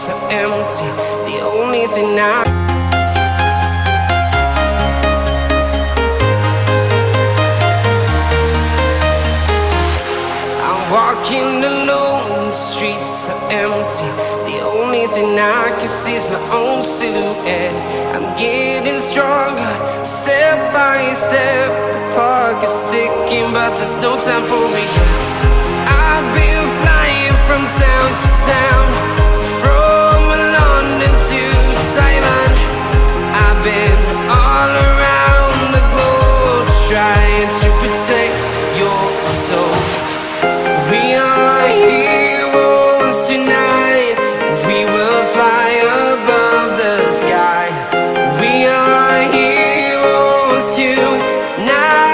streets are empty. The only thing I'm walking alone, the streets are empty. The only thing I can see is my own silhouette. I'm getting stronger, step by step. The clock is ticking, but there's no time for regrets. I've been flying from town to town, from London to Taiwan. I've been all around the globe, trying to protect your soul. We are heroes tonight. We will fly above the sky. We are heroes tonight.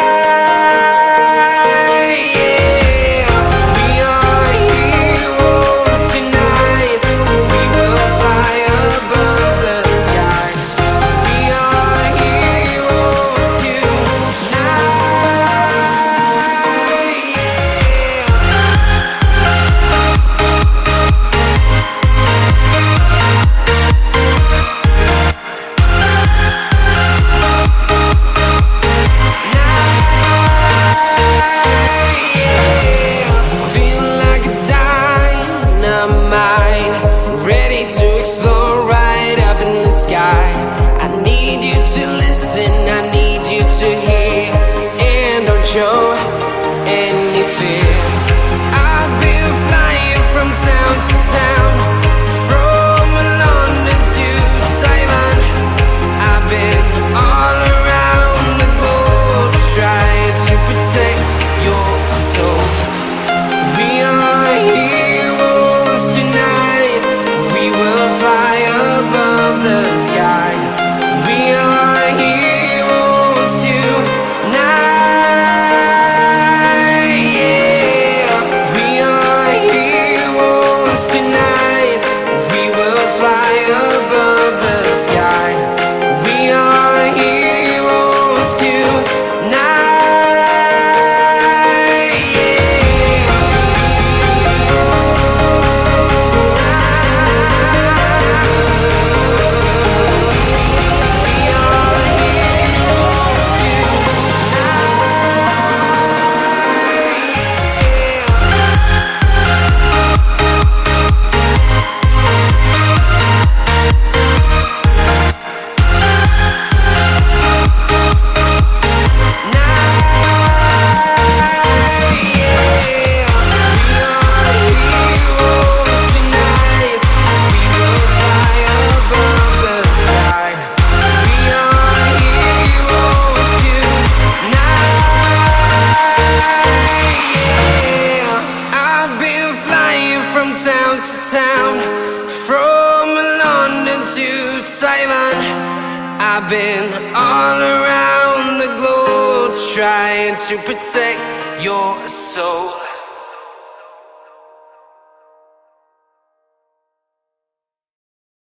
I need you to hear, and don't show any fear. I've been flying from town to town, from London to Taiwan. I've been all around the globe, trying to protect your soul. We are heroes tonight. We will fly above the sky. We are heroes tonight, yeah. We are heroes tonight. We will fly above the sky. We are heroes tonight. Town to town, from London to Taiwan. I've been all around the globe, trying to protect your soul.